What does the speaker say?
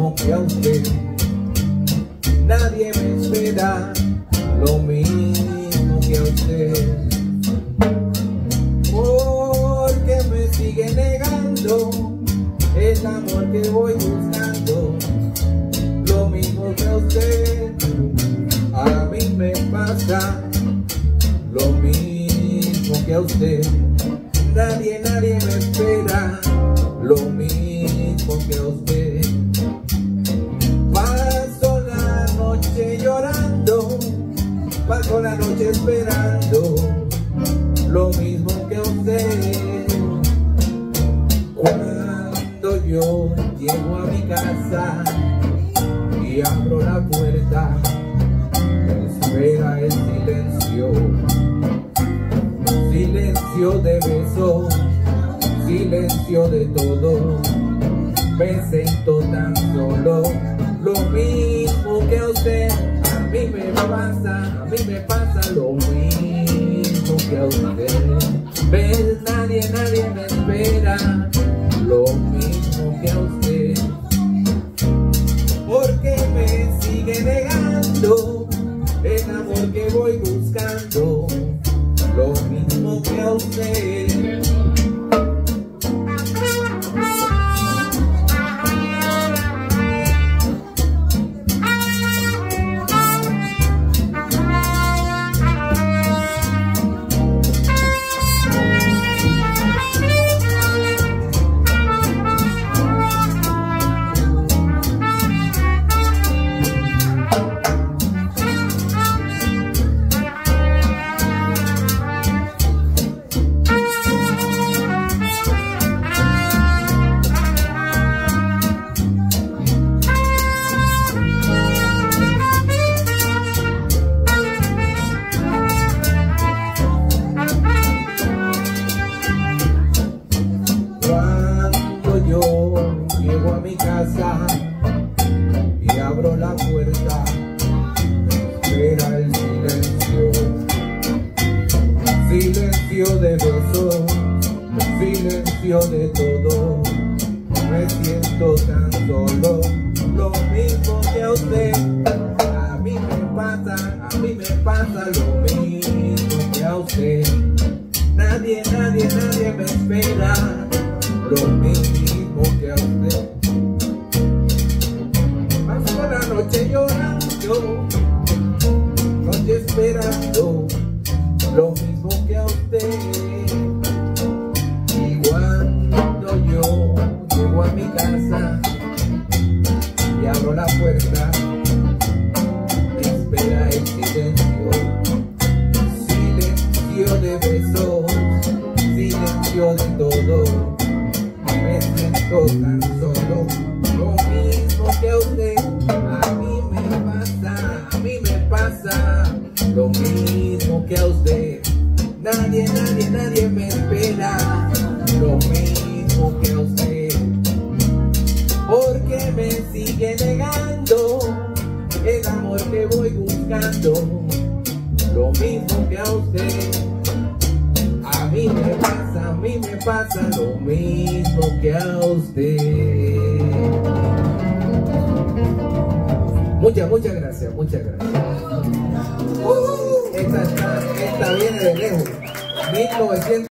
que a usted. Nadie me espera lo mismo que a usted. Porque me sigue negando el amor que voy buscando, lo mismo que a usted. A mí me pasa lo mismo que a usted. Nadie me espera lo mismo que a usted. Paso la noche llorando, paso la noche esperando lo mismo que a usted. Cuando yo llego a mi casa y abro la puerta, me espera el silencio. Silencio de besos, silencio de todo. Me siento tan solo, lo mismo que a usted. A mí me pasa lo mismo que a usted. ¿Ves? Nadie me espera lo mismo que a usted. Porque me sigue negando el amor que voy buscando, lo mismo que a usted. Llego a mi casa y abro la puerta, espera el silencio. Silencio de besos, silencio de todo. Me siento tan solo, lo mismo que a usted. A mí me pasa lo mismo que a usted. Nadie me espera lo mismo que a usted. Paso la noche llorando, noche esperando lo mismo que a usted. Y cuando yo llego a mi casa y abro la puerta, me espera el silencio. Silencio de besos, silencio de todo. Me siento tan solo, lo mismo que a usted. A mí me pasa lo mismo que a usted. Nadie me espera lo mismo que a usted. Porque me sigue negando el amor que voy buscando, lo mismo que a usted. A mí me pasa lo mismo que a usted. Muchas gracias. Esta viene de lejos. 1900